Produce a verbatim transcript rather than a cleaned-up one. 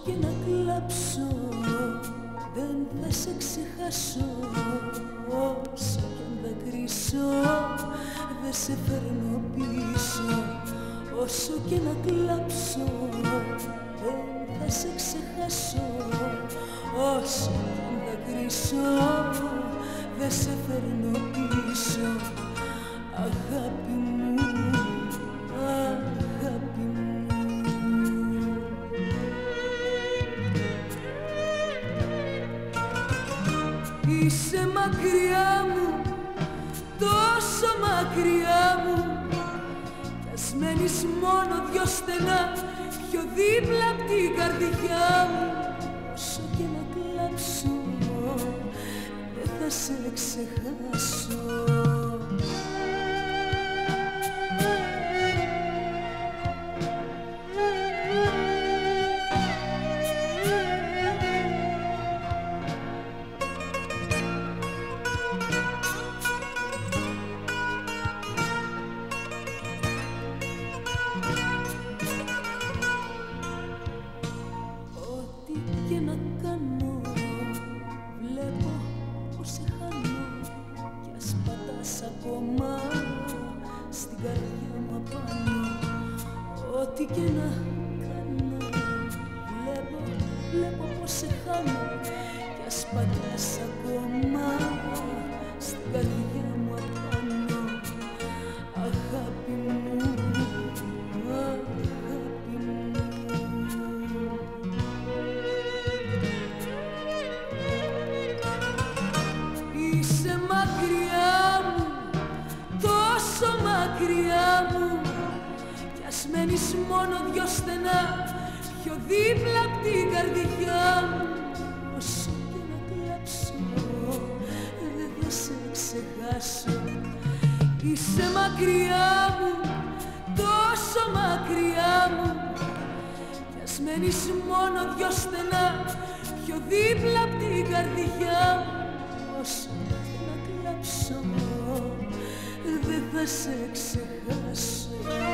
και να κλάψω δεν θα σε ξεχάσω. Όσο κι αν δακρύσω δεν σε φέρνω πίσω. Όσο και να κλάψω δεν θα σε ξεχάσω. Όσο κι αν δακρύσω δεν σε φέρνω πίσω. Αγάπη μου, αγάπη μου. Είσαι μακριά μου, τόσο μακριά μου, κι ας μένεις μόνο δυο στενά πιο δίπλα απ' την καρδιά μου. Όσο και να κλάψω δεν θα σε ξεχάσω. Και να κάνω, βλέπω πως σε χάνω κι ας πατάς ακόμα στην καρδιά μου απάνω. Ό,τι και να κάνω, βλέπω, βλέπω πως σε χάνω κι ας πατάς ακόμα στην καρδιά μου απάνω. Αγάπη μου, αγάπη μου. Είσαι μακριά μου, τόσο μακριά μου, κι ας μένεις μόνο δυο στενά πιο δίπλα απ' την καρδιά μου. Όσο και να κλάψω δεν θα σε ξεχάσω. Είσαι μακριά μου, τόσο μακριά μου, κι ας μένεις μόνο δυο στενά πιο δίπλα απ' την καρδιά μου. Όσο και να κλάψω δεν θα σε ξεχάσω.